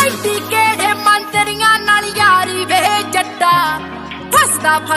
ਐਡੀ ਕਿਹੜੇ ਮੰਤਰੀਆਂ ਨਾਲ ਯਾਰੀ ਵੇ ਜੱਟਾ ਫਸਦਾ